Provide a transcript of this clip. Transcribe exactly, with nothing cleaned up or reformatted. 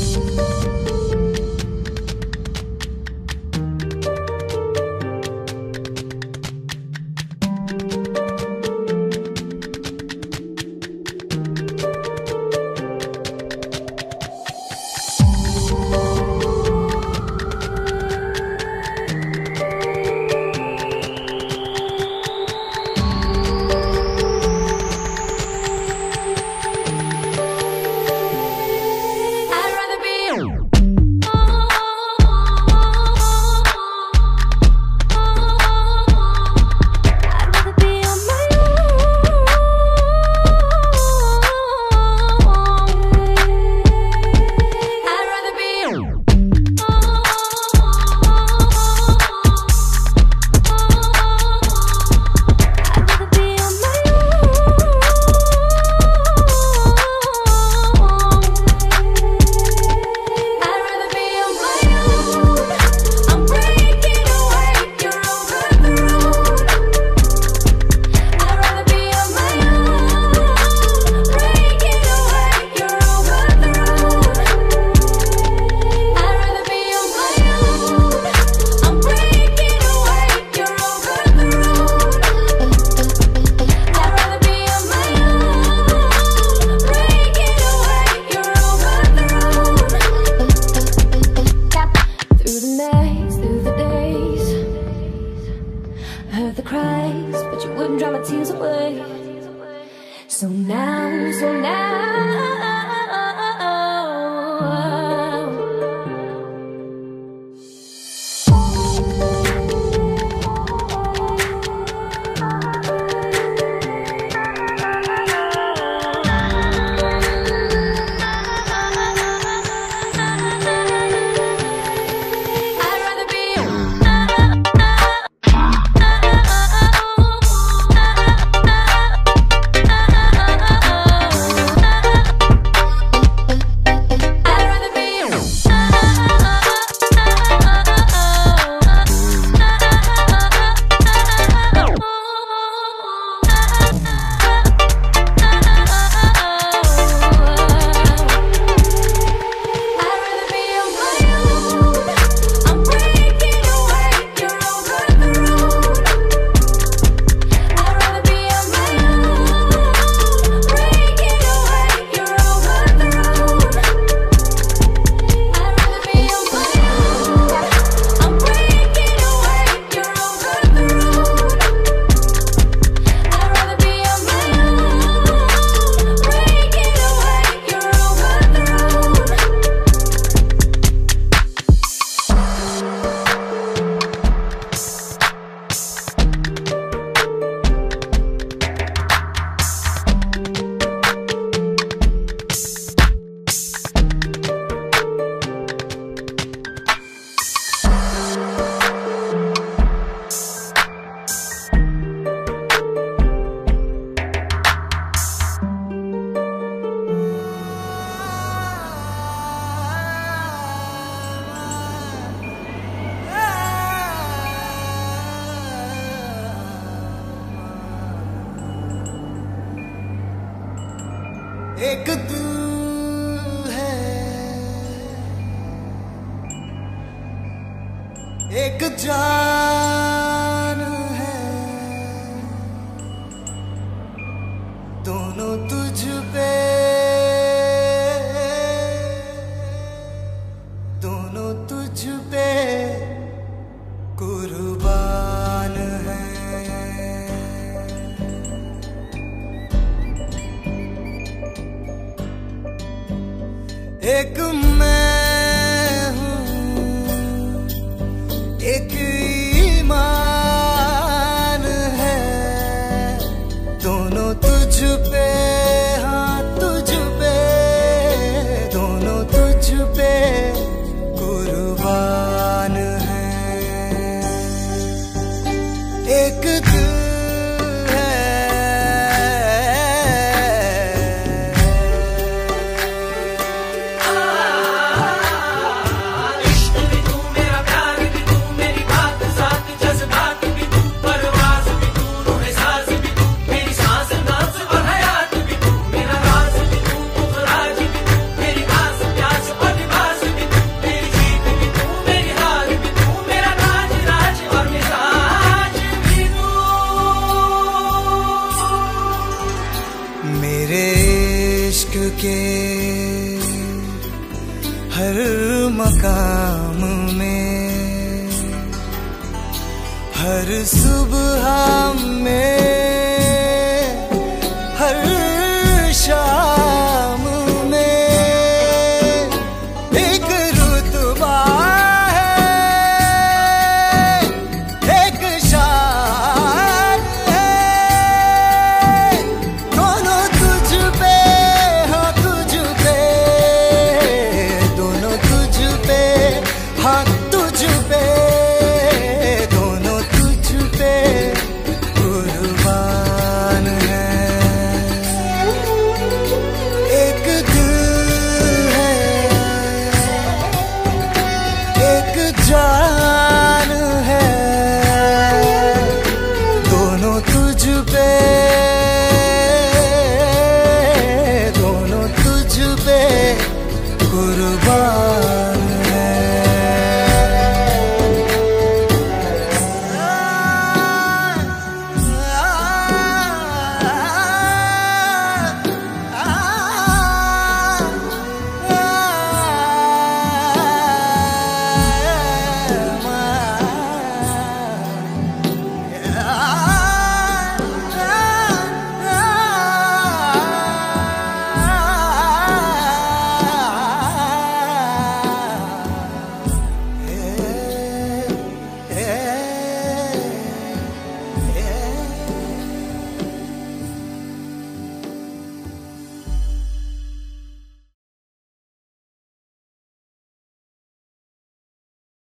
एक तू है, एक जान है, दोनों तुझ पे, दोनों तुझ पे कुर्बान है। एक मैं हूँ, एक ईमान है, दोनों तुझ पे, हाँ तुझ पे, दोनों तुझ पे कुर्बान है। एक दिल जज्बा हर मकाम में, हर सुबह में, हर शाम में एक रुतबा है, एक शान है। दोनों तुझ पे, हाँ तुझ पे, दोनों तुझ पे, हाँ तुझ पे, दोनों तुझ पे कुर्बान है। एक दिल है, एक जान है, दोनों तुझ पे, दोनों तुझ पे कुर्बान।